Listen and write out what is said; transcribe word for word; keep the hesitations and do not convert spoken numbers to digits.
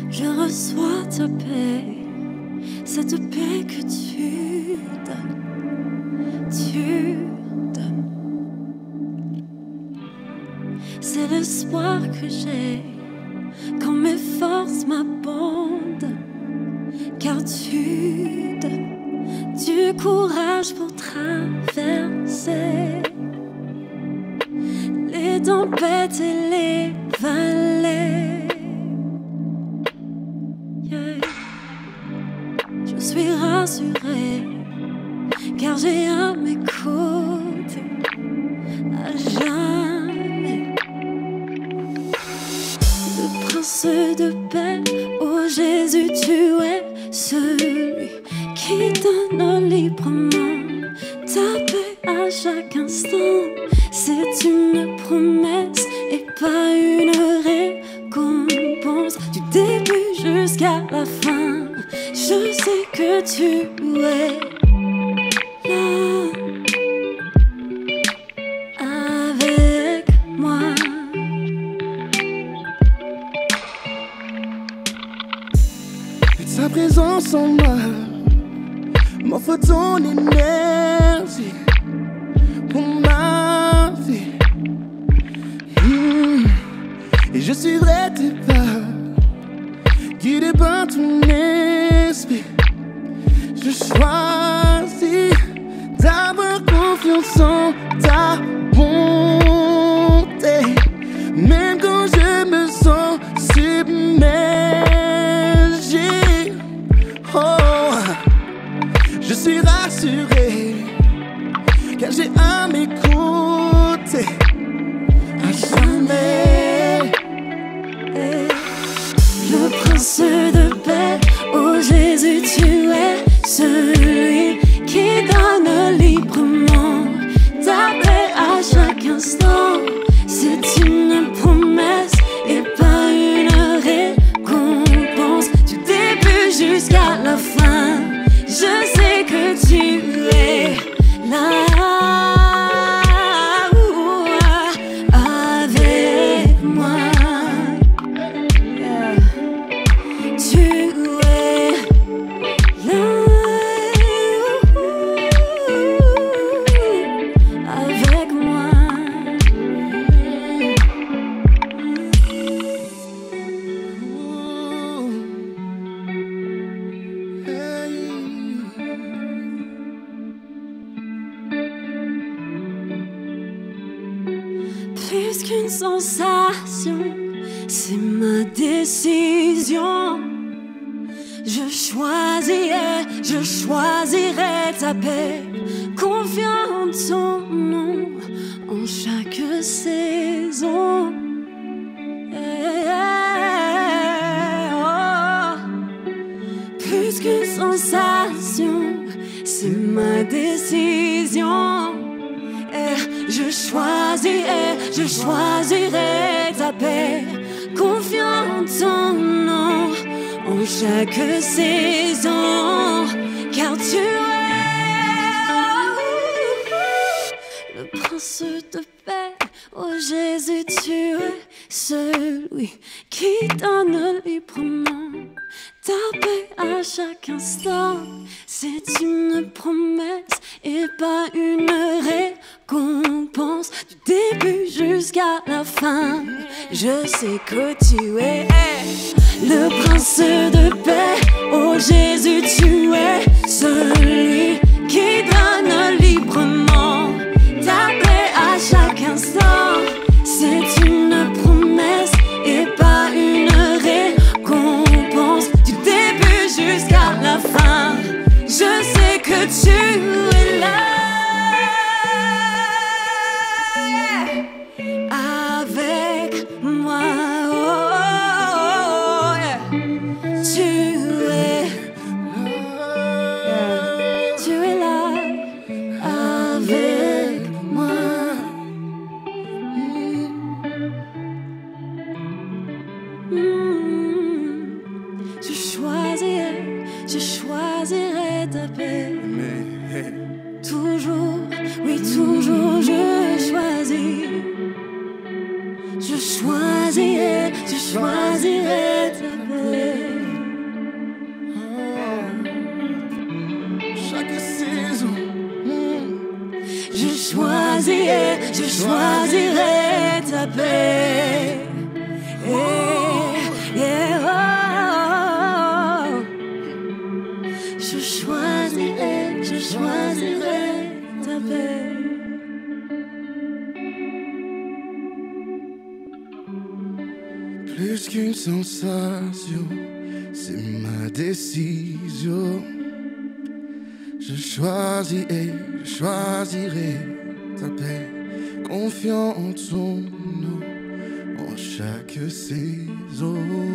Je reçois ta paix, cette paix que tu donnes, tu donnes. C'est l'espoir que j'ai quand mes forces m'abandonnent, car tu donnes du courage pour traverser les tempêtes et les vallées. Yeah. Je suis rassuré, car j'ai à mes côtés à jamais le prince de paix. Oh Jésus, tu es celui qui donne librement ta paix à chaque instant. C'est une promesse et pas une récompense. Du début jusqu'à la fin, je sais que tu es là avec moi. Et ta présence en moi m'offre ton énergie pour ma vie. Mmh. Et je suivrai tes pas, guidé par ton esprit. Je choisis d'avoir confiance en ta bonté, même quand je me sens submergé. Oh, je suis rassuré, car j'ai à mes côtés à jamais le prince de paix. Oh Jésus, tu es celui qui donne librement ta paix à chaque instant. C'est une promesse et pas une récompense. Du début jusqu'à la fin, je sais que tu es là avec moi. Yeah. Tu es là avec moi. Plus qu'une sensation, c'est ma décision. Je choisirai, je choisirai ta paix, confiant en ton nom, en chaque saison. Yeah. Oh. Plus qu'une sensation, c'est ma décision. Eh, je choisirai, je choisirai ta paix, confiant en ton nom, en chaque saison, car tu es le prince de paix. Oh Jésus, tu es celui qui donne librement ta paix à chaque instant. C'est une promesse et pas une récompense. Du début jusqu'à la fin, je sais que tu es le prince de paix. Oh Jésus, tu es celui qui donne librement ta paix à chaque instant. C'est une promesse et pas une récompense. Du début jusqu'à la fin, je sais que tu es là avec moi. Oh, oh, yeah. Tu es, yeah. Tu es là avec moi. Mm. Je choisirai, je choisirai ta paix. Toujours, oui toujours je choisis. Je choisirai, je choisirai ta paix. je choisirai ta paix. Yeah, yeah, oh, oh. Je choisirai, je choisirai ta paix. Plus qu'une sensation, c'est ma décision. Je choisis et je choisirai ta paix, confiant en ton nom, en chaque saison.